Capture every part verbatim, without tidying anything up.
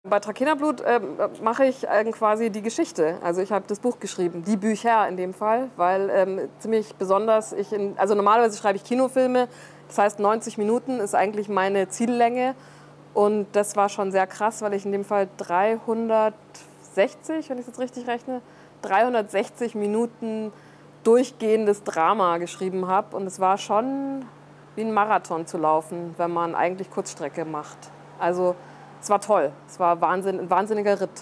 Bei Trakehnerblut äh, mache ich äh, quasi die Geschichte. Also ich habe das Buch geschrieben, die Bücher in dem Fall, weil ähm, ziemlich besonders ich in, also normalerweise schreibe ich Kinofilme, das heißt neunzig Minuten ist eigentlich meine Ziellänge und das war schon sehr krass, weil ich in dem Fall dreihundertsechzig, wenn ich es jetzt richtig rechne, dreihundertsechzig Minuten durchgehendes Drama geschrieben habe und es war schon wie ein Marathon zu laufen, wenn man eigentlich Kurzstrecke macht. Also es war toll, es war Wahnsinn, ein wahnsinniger Ritt.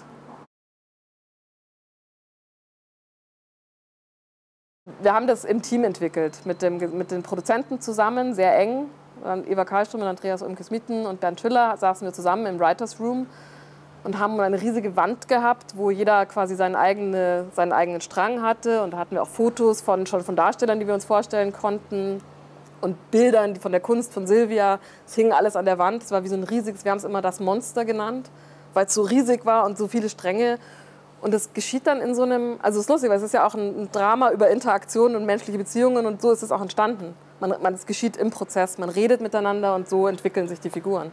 Wir haben das im Team entwickelt, mit, dem, mit den Produzenten zusammen, sehr eng. Eva Karlström und Andreas Ulmkes-Mitten und Bernd Schiller saßen wir zusammen im Writers Room und haben eine riesige Wand gehabt, wo jeder quasi seinen, eigene, seinen eigenen Strang hatte. Und da hatten wir auch Fotos von, schon von Darstellern, die wir uns vorstellen konnten. Und Bildern von der Kunst von Silvia. Es hing alles an der Wand. Es war wie so ein riesiges, wir haben es immer das Monster genannt, weil es so riesig war und so viele Stränge. Und das geschieht dann in so einem, also es ist lustig, weil es ist ja auch ein Drama über Interaktion und menschliche Beziehungen und so ist es auch entstanden. Man, man, es geschieht im Prozess, man redet miteinander und so entwickeln sich die Figuren.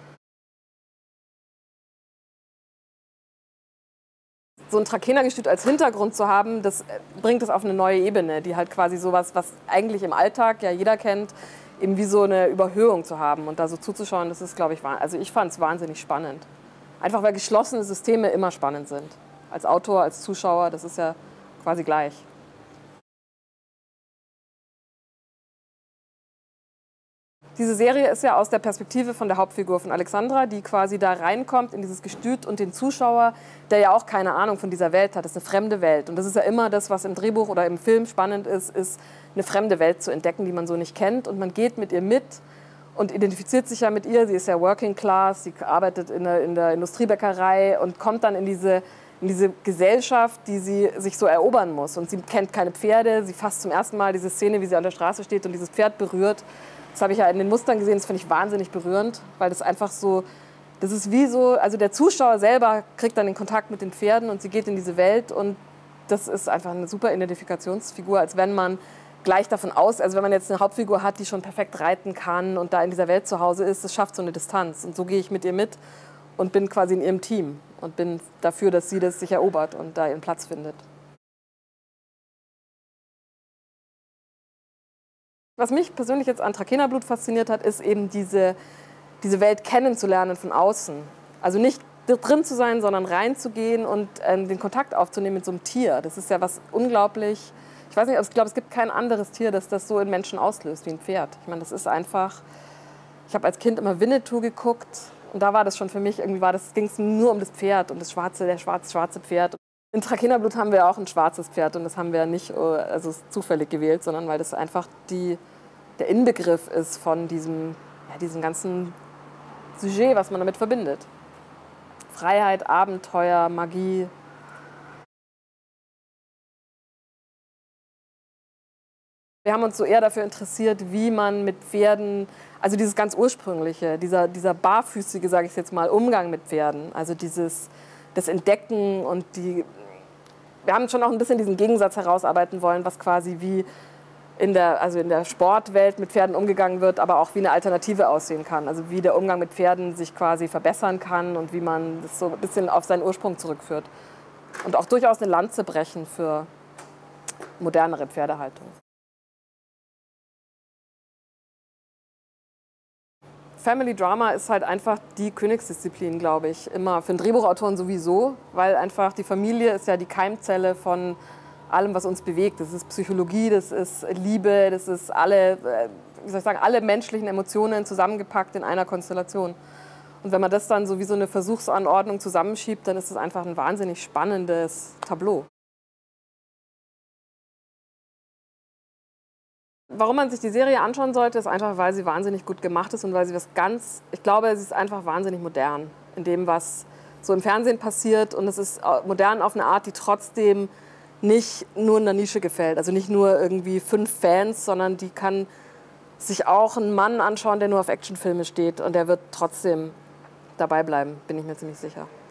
So ein Trakehnergestüt als Hintergrund zu haben, das bringt es auf eine neue Ebene, die halt quasi sowas, was eigentlich im Alltag ja jeder kennt, eben wie so eine Überhöhung zu haben und da so zuzuschauen, das ist, glaube ich, also ich fand es wahnsinnig spannend. Einfach weil geschlossene Systeme immer spannend sind. Als Autor, als Zuschauer, das ist ja quasi gleich. Diese Serie ist ja aus der Perspektive von der Hauptfigur von Alexandra, die quasi da reinkommt in dieses Gestüt und den Zuschauer, der ja auch keine Ahnung von dieser Welt hat. Das ist eine fremde Welt. Und das ist ja immer das, was im Drehbuch oder im Film spannend ist, ist eine fremde Welt zu entdecken, die man so nicht kennt. Und man geht mit ihr mit und identifiziert sich ja mit ihr. Sie ist ja Working Class, sie arbeitet in der, in der Industriebäckerei und kommt dann in diese, in diese Gesellschaft, die sie sich so erobern muss. Und sie kennt keine Pferde. Sie fasst zum ersten Mal diese Szene, wie sie an der Straße steht und dieses Pferd berührt. Das habe ich ja in den Mustern gesehen, das finde ich wahnsinnig berührend, weil das einfach so, das ist wie so, also der Zuschauer selber kriegt dann den Kontakt mit den Pferden und sie geht in diese Welt und das ist einfach eine super Identifikationsfigur, als wenn man gleich davon aus, also wenn man jetzt eine Hauptfigur hat, die schon perfekt reiten kann und da in dieser Welt zu Hause ist, das schafft so eine Distanz und so gehe ich mit ihr mit und bin quasi in ihrem Team und bin dafür, dass sie das sich erobert und da ihren Platz findet. Was mich persönlich jetzt an Trakehnerblut fasziniert hat, ist eben diese, diese Welt kennenzulernen von außen. Also nicht drin zu sein, sondern reinzugehen und äh, den Kontakt aufzunehmen mit so einem Tier. Das ist ja was unglaublich, ich weiß nicht, ich glaube, es gibt kein anderes Tier, das das so in Menschen auslöst wie ein Pferd. Ich meine, das ist einfach, ich habe als Kind immer Winnetou geguckt und da war das schon für mich, irgendwie war das, ging es nur um das Pferd und das schwarze, der schwarz, schwarze Pferd. In Trakehnerblut haben wir auch ein schwarzes Pferd und das haben wir nicht also zufällig gewählt, sondern weil das einfach die, der Inbegriff ist von diesem, ja, diesem ganzen Sujet, was man damit verbindet. Freiheit, Abenteuer, Magie. Wir haben uns so eher dafür interessiert, wie man mit Pferden, also dieses ganz ursprüngliche, dieser, dieser barfüßige, sage ich jetzt mal, Umgang mit Pferden, also dieses das Entdecken und die, wir haben schon auch ein bisschen diesen Gegensatz herausarbeiten wollen, was quasi wie in der, also in der Sportwelt mit Pferden umgegangen wird, aber auch wie eine Alternative aussehen kann. Also wie der Umgang mit Pferden sich quasi verbessern kann und wie man das so ein bisschen auf seinen Ursprung zurückführt. Und auch durchaus eine Lanze brechen für modernere Pferdehaltung. Family Drama ist halt einfach die Königsdisziplin, glaube ich, immer für einen Drehbuchautoren sowieso, weil einfach die Familie ist ja die Keimzelle von allem, was uns bewegt. Das ist Psychologie, das ist Liebe, das ist alle, wie soll ich sagen, alle menschlichen Emotionen zusammengepackt in einer Konstellation. Und wenn man das dann so wie so eine Versuchsanordnung zusammenschiebt, dann ist es einfach ein wahnsinnig spannendes Tableau. Warum man sich die Serie anschauen sollte, ist einfach, weil sie wahnsinnig gut gemacht ist und weil sie was ganz, ich glaube, sie ist einfach wahnsinnig modern in dem, was so im Fernsehen passiert. Und es ist modern auf eine Art, die trotzdem nicht nur in der Nische gefällt. Also nicht nur irgendwie fünf Fans, sondern die kann sich auch ein Mann anschauen, der nur auf Actionfilme steht und der wird trotzdem dabei bleiben, bin ich mir ziemlich sicher.